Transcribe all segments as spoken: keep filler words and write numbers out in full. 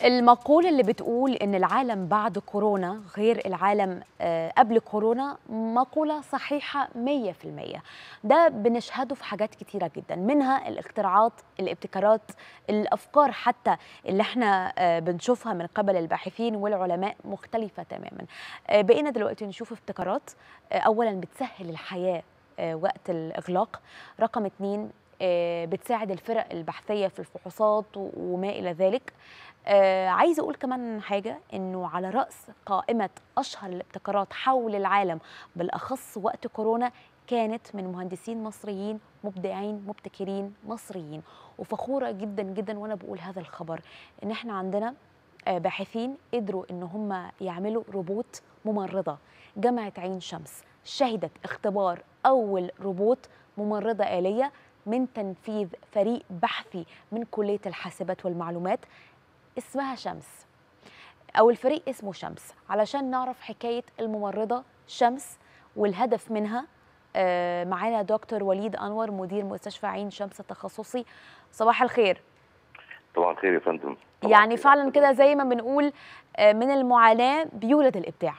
المقولة اللي بتقول إن العالم بعد كورونا غير العالم قبل كورونا مقولة صحيحة مية في المية. ده بنشهده في حاجات كتيرة جدا، منها الاختراعات، الابتكارات، الأفكار حتى اللي احنا بنشوفها من قبل الباحثين والعلماء مختلفة تماما. بقينا دلوقتي نشوف ابتكارات أولا بتسهل الحياة وقت الإغلاق، رقم اتنين بتساعد الفرق البحثية في الفحوصات وما إلى ذلك. آه عايزه اقول كمان حاجه، انه على راس قائمه اشهر الابتكارات حول العالم بالاخص وقت كورونا كانت من مهندسين مصريين مبدعين مبتكرين مصريين، وفخوره جدا جدا وانا بقول هذا الخبر ان احنا عندنا آه باحثين قدروا ان هم يعملوا روبوت ممرضه. جامعه عين شمس شهدت اختبار اول روبوت ممرضه آلية من تنفيذ فريق بحثي من كليه الحاسبات والمعلومات اسمها شمس، أو الفريق اسمه شمس، علشان نعرف حكاية الممرضة شمس والهدف منها. آه معانا دكتور وليد أنور مدير مستشفى عين شمس التخصصي. صباح الخير. صباح الخير يا فندم. يعني فعلا كده زي ما بنقول آه من المعاناة بيولد الإبداع.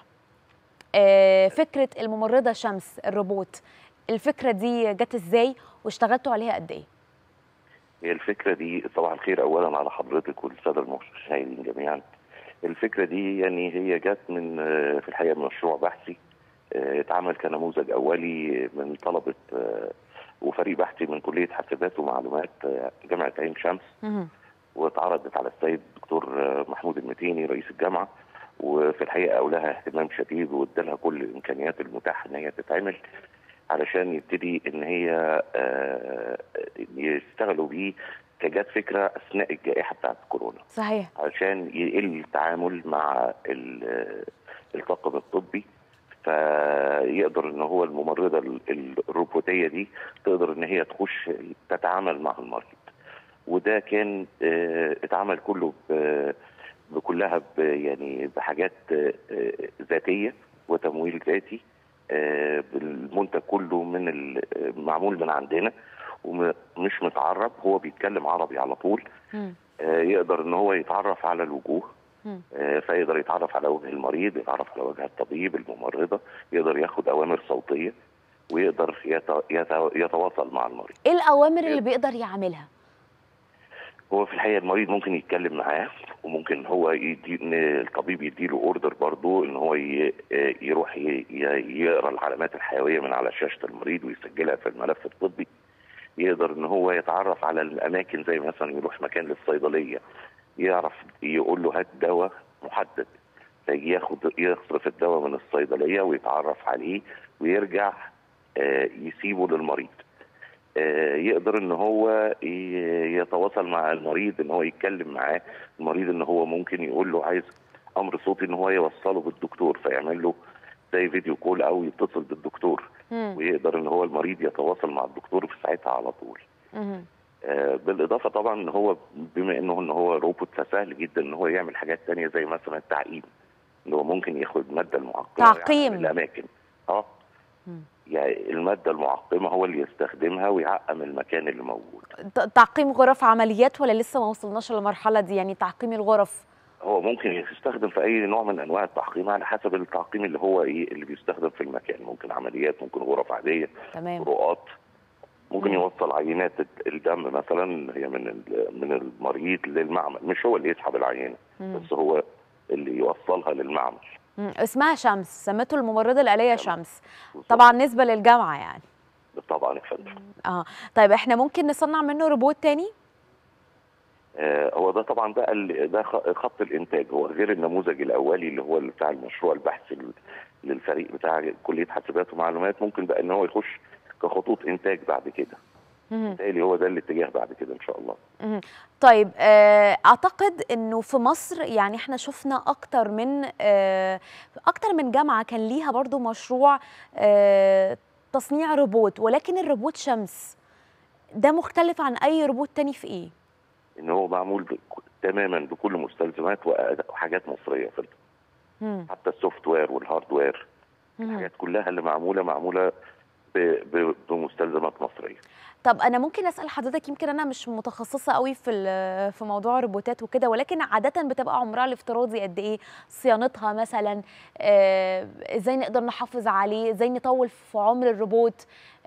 آه فكرة الممرضة شمس الروبوت، الفكرة دي جت ازاي واشتغلتوا عليها قد ايه؟ هي الفكرة دي صباح الخير أولا على حضرتك والسادة المشاهدين جميعا. الفكرة دي يعني هي جت من في الحقيقة من مشروع بحثي اتعمل كنموذج أولي من طلبة وفريق بحثي من كلية حاسبات ومعلومات جامعة عين شمس، واتعرضت على السيد الدكتور محمود المتيني رئيس الجامعة، وفي الحقيقة أولاها اهتمام شديد وادالها كل الإمكانيات المتاحة إن هي تتعمل علشان يبتدي ان هي يشتغلوا بيه كجات فكره اثناء الجائحه بتاعت كورونا. صحيح. علشان يقل التعامل مع الطاقم الطبي، فيقدر ان هو الممرضه الروبوتيه دي تقدر ان هي تخش تتعامل مع المريض. وده كان اتعمل كله بكلها يعني بحاجات ذاتيه وتمويل ذاتي. بالمنتج كله من معمول من عندنا ومش متعرب، هو بيتكلم عربي على طول. يقدر ان هو يتعرف على الوجوه، فيقدر يتعرف على وجه المريض، يتعرف على وجه الطبيب الممرضه، يقدر ياخد اوامر صوتيه ويقدر يتواصل مع المريض. ايه الاوامر اللي بيقدر يعملها؟ هو في الحقيقه المريض ممكن يتكلم معاه، وممكن هو يدي الطبيب يديله اوردر برضه ان هو يروح يقرا العلامات الحيويه من على شاشه المريض ويسجلها في الملف الطبي. يقدر ان هو يتعرف على الاماكن، زي مثلا يروح مكان للصيدليه يعرف يقول له هات دواء محدد، فيجي ياخد يصرف الدواء من الصيدليه ويتعرف عليه ويرجع يسيبه للمريض. يقدر ان هو يتواصل مع المريض، ان هو يتكلم معاه المريض، ان هو ممكن يقول له عايز امر صوتي ان هو يوصله بالدكتور، فيعمل له زي فيديو كول او يتصل بالدكتور. مم. ويقدر ان هو المريض يتواصل مع الدكتور في ساعتها على طول. آه بالاضافه طبعا ان هو بما انه ان هو روبوت فسهل جدا ان هو يعمل حاجات ثانيه زي مثلا التعقيم، ان هو ممكن ياخد الماده المعقمه تعقيم الاماكن. اه يعني المادة المعقمة هو اللي يستخدمها ويعقم المكان اللي موجود. تعقيم غرف عمليات ولا لسه ما وصلناش للمرحلة دي؟ يعني تعقيم الغرف هو ممكن يستخدم في أي نوع من أنواع التعقيم على حسب التعقيم اللي هو إيه اللي بيستخدم في المكان. ممكن عمليات، ممكن غرف عادية، تمام، فروقات، ممكن مم. يوصل عينات الدم مثلا هي من من المريض للمعمل، مش هو اللي يسحب العينة، بس هو اللي يوصلها للمعمل. مم. اسمها شمس، سمته الممرضة الآلية شمس. طبعا نسبة للجامعة يعني. طبعا يا فندم. اه طيب احنا ممكن نصنع منه روبوت تاني؟ آه هو ده طبعا ده ده خط الانتاج، هو غير النموذج الاولي اللي هو بتاع المشروع البحثي للفريق بتاع كليه حاسبات ومعلومات. ممكن بقى ان هو يخش كخطوط انتاج بعد كده. بالتالي هو ده الاتجاه بعد كده ان شاء الله. مم. طيب اعتقد انه في مصر يعني احنا شفنا اكتر من اكتر من جامعه كان ليها برضو مشروع تصنيع روبوت، ولكن الروبوت شمس ده مختلف عن اي روبوت تاني في ايه؟ ان هو معمول ب... تماما بكل مستلزمات وحاجات مصريه في حتى السوفت وير والهاردوير، الحاجات كلها اللي معموله معموله بمستلزمات مصريه. طب انا ممكن اسال حضرتك، يمكن انا مش متخصصه قوي في في موضوع الروبوتات وكده، ولكن عاده بتبقى عمرها الافتراضي قد ايه؟ صيانتها مثلا، آه، ازاي نقدر نحافظ عليه، ازاي نطول في عمر الروبوت،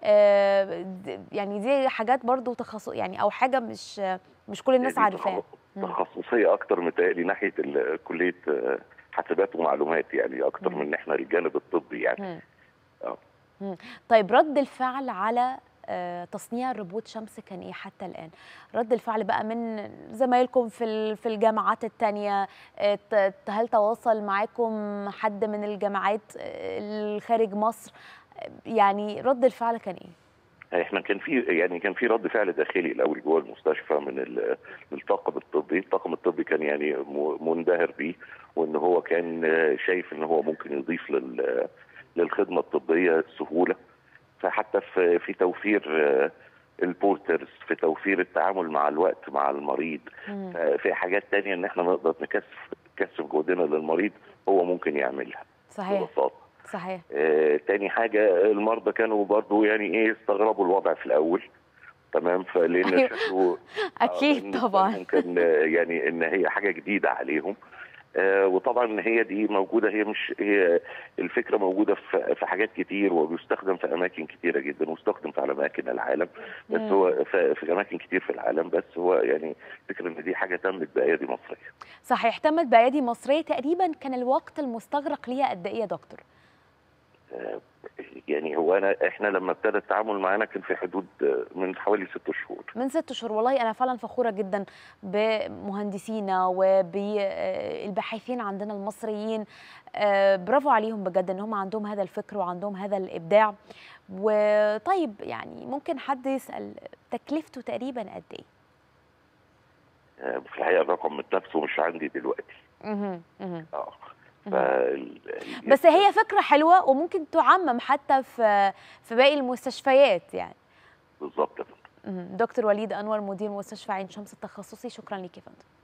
آه، يعني دي حاجات برضو تخصص يعني، او حاجه مش مش كل الناس عارفاها. تخصصيه اكتر متهيألي ناحيه كليه حاسبات ومعلومات، يعني اكتر من ان احنا الجانب الطبي يعني. اه طيب رد الفعل على تصنيع الروبوت شمس كان ايه حتى الان؟ رد الفعل بقى من زمايلكم في في الجامعات الثانيه، هل تواصل معاكم حد من الجامعات الخارج مصر؟ يعني رد الفعل كان ايه؟ احنا كان في يعني كان في رد فعل داخلي الاول جوه المستشفى من الطاقم الطبي، الطاقم الطبي كان يعني منبهر بيه، وان هو كان شايف ان هو ممكن يضيف لل للخدمه الطبيه سهوله، فحتى في في توفير البورترز، في توفير التعامل مع الوقت مع المريض، في حاجات تانية ان احنا نقدر نكثف نكثف جهدنا للمريض هو ممكن يعملها. صحيح ببساطه. صحيح. آه تاني حاجه المرضى كانوا برضو يعني ايه استغربوا الوضع في الاول، تمام، فلان أيوه. شكله اكيد طبعا ممكن يعني ان هي حاجه جديده عليهم. آه وطبعا هي دي موجوده، هي مش هي الفكره موجوده في في حاجات كتير، وبيستخدم في اماكن كتيره جدا، واستخدم في اماكن العالم، بس مم. هو في, في اماكن كتير في العالم، بس هو يعني فكره ان دي حاجه تمت بايادي مصريه. صحيح، تمت بايادي مصريه. تقريبا كان الوقت المستغرق ليها قد ايه يا دكتور؟ آه يعني هو انا احنا لما ابتدى التعامل معانا كان في حدود من حوالي ست شهور. من ست شهور. والله انا فعلا فخوره جدا بمهندسينا وبالباحثين عندنا المصريين، برافو عليهم بجد ان هم عندهم هذا الفكر وعندهم هذا الابداع. وطيب يعني ممكن حد يسال تكلفته تقريبا قد ايه؟ في الحقيقه الرقم من نفسه مش عندي دلوقتي. اها اها اه بس هي فكرة حلوة وممكن تعمم حتى في في باقي المستشفيات يعني. بالظبط. دكتور وليد أنور، مدير مستشفى عين شمس التخصصي، شكرا لك يا فندم.